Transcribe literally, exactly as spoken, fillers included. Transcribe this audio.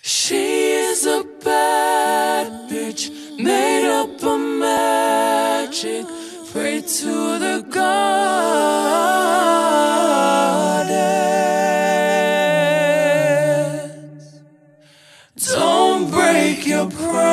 She is a bad bitch, made up of magic. Pray to the goddess. Don't break your promise.